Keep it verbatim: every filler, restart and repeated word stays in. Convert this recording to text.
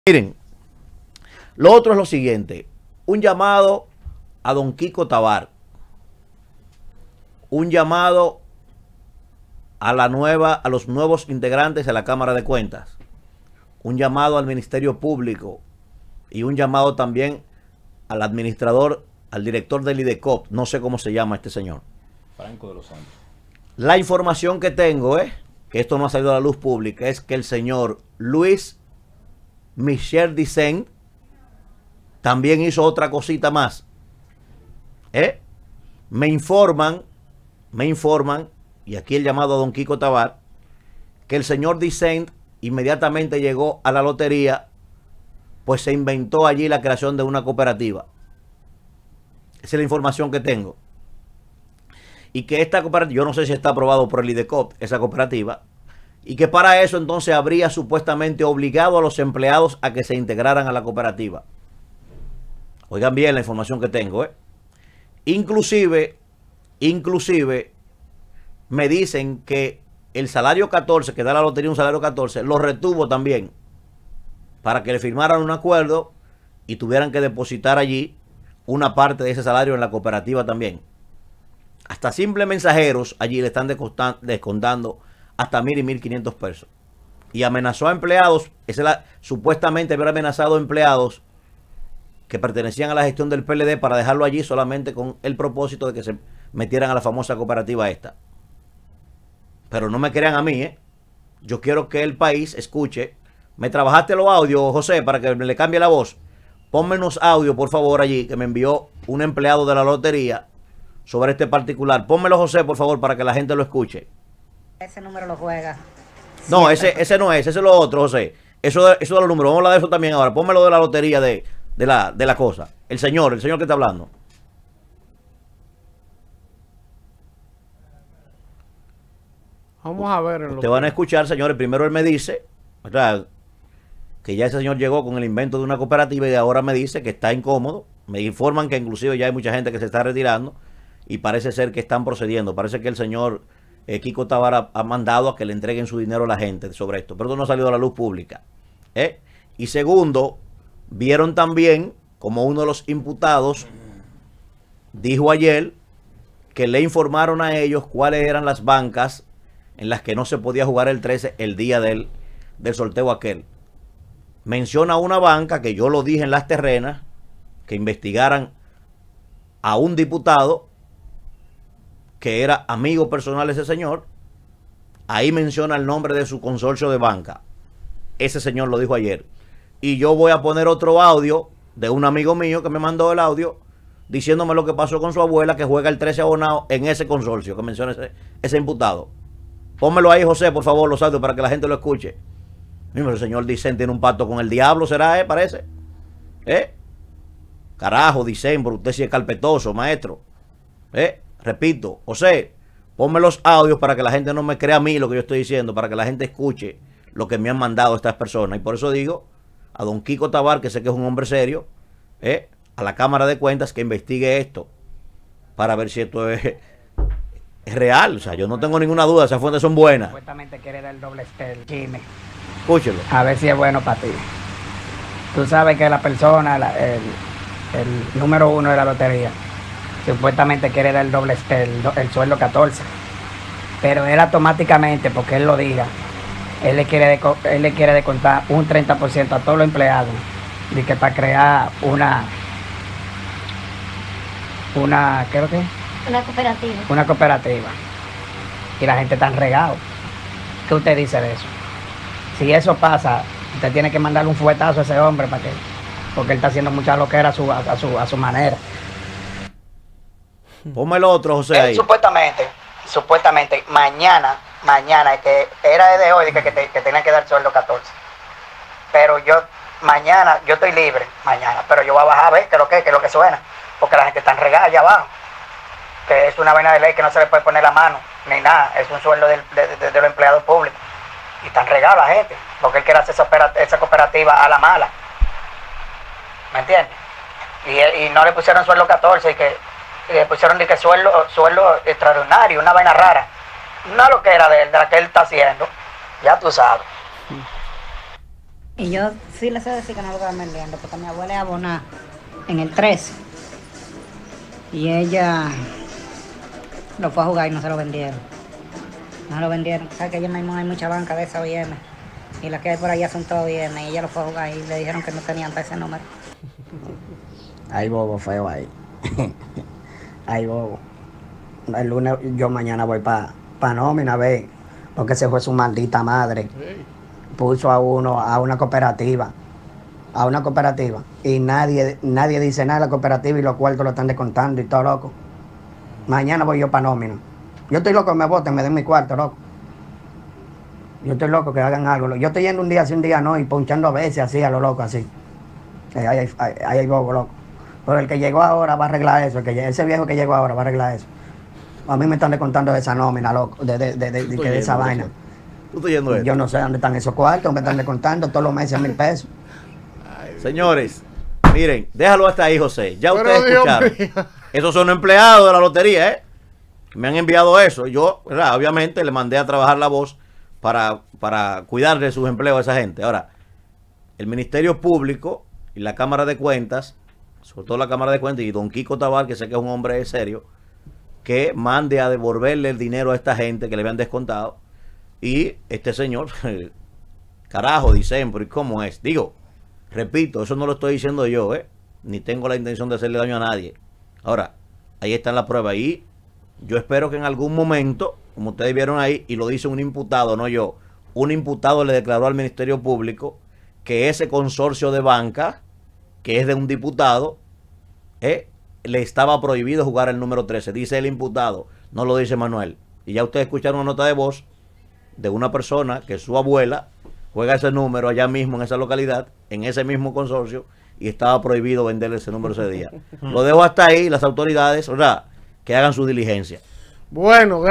Miren, lo otro es lo siguiente, un llamado a don Kiko Tabar, un llamado a la nueva, a los nuevos integrantes de la Cámara de Cuentas, un llamado al Ministerio Público y un llamado también al administrador, al director del IDECOP, no sé cómo se llama este señor. Franco de los Santos. La información que tengo es, que esto no ha salido a la luz pública, es que el señor Luis Michel Dicen también hizo otra cosita más. ¿Eh? Me informan, me informan, y aquí el llamado a don Kiko Tabar, que el señor Dicen inmediatamente llegó a la lotería, pues se inventó allí la creación de una cooperativa. Esa es la información que tengo. Y que esta cooperativa, yo no sé si está aprobado por el IDECOP, esa cooperativa, y que para eso entonces habría supuestamente obligado a los empleados a que se integraran a la cooperativa. Oigan bien la información que tengo, ¿eh? Inclusive, inclusive, me dicen que el salario catorce, que da la lotería un salario catorce, lo retuvo también para que le firmaran un acuerdo y tuvieran que depositar allí una parte de ese salario en la cooperativa también. Hasta simples mensajeros allí le están descontando hasta mil y mil quinientos pesos. Y amenazó a empleados, ese la, supuestamente había amenazado a empleados que pertenecían a la gestión del P L D para dejarlo allí solamente con el propósito de que se metieran a la famosa cooperativa esta. Pero no me crean a mí, ¿eh? Yo quiero que el país escuche. Me trabajaste los audios, José, para que me le cambie la voz. Ponme unos audios, por favor, allí, que me envió un empleado de la lotería sobre este particular. Pónmelo, José, por favor, para que la gente lo escuche. Ese número lo juega. No, ese, ese no es, ese es lo otro, José. Eso de, eso de los números, vamos a hablar de eso también ahora. Pónmelo de la lotería de, de, la, de la cosa. El señor, el señor que está hablando. Vamos a ver. Ustedes van a escuchar, señores. Primero él me dice, ¿verdad?, que ya ese señor llegó con el invento de una cooperativa y ahora me dice que está incómodo. Me informan que inclusive ya hay mucha gente que se está retirando y parece ser que están procediendo. Parece que el señor eh, Kiko Tabar ha, ha mandado a que le entreguen su dinero a la gente sobre esto. Pero esto no ha salido a la luz pública. ¿eh? Y segundo, vieron también como uno de los imputados dijo ayer que le informaron a ellos cuáles eran las bancas en las que no se podía jugar el trece el día del, del sorteo aquel. Menciona una banca que yo lo dije en Las Terrenas, que investigaran a un diputado que era amigo personal de ese señor. Ahí menciona el nombre de su consorcio de banca. Ese señor lo dijo ayer. Y yo voy a poner otro audio de un amigo mío que me mandó el audio diciéndome lo que pasó con su abuela que juega el trece abonado en ese consorcio que menciona ese, ese imputado. Pónmelo ahí, José, por favor, los audios para que la gente lo escuche. Mismo el señor Dicen tiene un pacto con el diablo, ¿será, eh? Parece. ¿Eh? Carajo, Dicen, pero usted sí es carpetoso, maestro. ¿Eh? Repito, José, ponme los audios para que la gente no me crea a mí lo que yo estoy diciendo, para que la gente escuche lo que me han mandado estas personas. Y por eso digo a don Kiko Tabar, que sé que es un hombre serio, ¿eh?, a la Cámara de Cuentas, que investigue esto para ver si esto es, es real. O sea, yo no tengo ninguna duda, esas fuentes son buenas. Supuestamente quiere dar el doble estel, Jimmy. Escúchelo. A ver si es bueno para ti. Tú sabes que la persona, la, el, el número uno de la lotería, supuestamente quiere dar el doble estel, el, el sueldo catorce. Pero él automáticamente, porque él lo diga, él le quiere, de, él le quiere descontar un treinta por ciento a todos los empleados, y que para crear una, una, ¿qué es lo que es? Una cooperativa. Una cooperativa. Y la gente está regado. ¿Qué usted dice de eso? Si eso pasa, usted tiene que mandarle un fuetazo a ese hombre para que, porque él está haciendo mucha loquera a su, a su, a su manera. Ponme el otro, José, ahí. Él, supuestamente, supuestamente, mañana, mañana, que era de hoy, que, que, te, que tenía que dar sueldo catorce. Pero yo, mañana, yo estoy libre, mañana, pero yo voy a bajar a ver qué es lo que, qué es lo que suena, porque la gente está regada allá abajo. Que es una vaina de ley que no se le puede poner la mano, ni nada, es un sueldo de, de, de, de los empleados públicos. Y están regados la gente, porque él quiere hacer esa, esa cooperativa a la mala. ¿Me entiendes? Y, y no le pusieron sueldo catorce, y que y le pusieron de que sueldo, sueldo extraordinario, una vaina rara. No lo que era de él, de la que él está haciendo, ya tú sabes. Y yo sí le sé decir que no lo están vendiendo, porque mi abuela es abonada en el trece. Y ella lo fue a jugar y no se lo vendieron. No se lo vendieron. ¿Sabes que allá mismo hay mucha banca de esa O I M? Y las que hay por allá son todas O I M. Y ella lo fue a jugar y le dijeron que no tenían para ese número. Hay bobo feo ahí. Hay bobo. El lunes, yo mañana voy para pa nómina, ve, porque se fue su maldita madre. Hey. Puso a uno a una cooperativa, a una cooperativa, y nadie nadie dice nada de la cooperativa y los cuartos lo están descontando y todo, loco. Mañana voy yo para nómina. Yo estoy loco que me voten, me den mi cuarto, loco. Yo estoy loco que hagan algo. Yo estoy yendo un día sí, un día no, y ponchando a veces así, a lo loco, así. Ahí hay, hay, hay, hay bobo, loco. Pero el que llegó ahora va a arreglar eso, el que, ese viejo que llegó ahora va a arreglar eso. A mí me están descontando de esa nómina, loco, de, de, de, de, de, de esa vaina. ¿Tú estás yendo esto? Yo no sé dónde están esos cuartos, me están descontando todos los meses mil pesos. Señores, miren, déjalo hasta ahí, José. Ya Pero ustedes Dios escucharon. mío. Esos son empleados de la lotería, ¿eh? Me han enviado eso. Yo, ¿verdad? Obviamente, le mandé a trabajar la voz para, para cuidar de sus empleos a esa gente. Ahora, el Ministerio Público y la Cámara de Cuentas, sobre todo la Cámara de Cuentas y don Kiko Tabar, que sé que es un hombre serio, que mande a devolverle el dinero a esta gente que le habían descontado. Y este señor, carajo, dicen, pero ¿y cómo es? Digo, repito, eso no lo estoy diciendo yo, ¿eh? Ni tengo la intención de hacerle daño a nadie. Ahora, ahí está la prueba. Y yo espero que en algún momento, como ustedes vieron ahí, y lo dice un imputado, no yo, un imputado le declaró al Ministerio Público que ese consorcio de banca, que es de un diputado, ¿eh?, le estaba prohibido jugar el número trece. Dice el imputado, no lo dice Manuel. Y ya ustedes escucharon una nota de voz de una persona que su abuela juega ese número allá mismo en esa localidad, en ese mismo consorcio, y estaba prohibido venderle ese número ese día. Lo dejo hasta ahí, las autoridades, ¿verdad?, que hagan su diligencia. Bueno,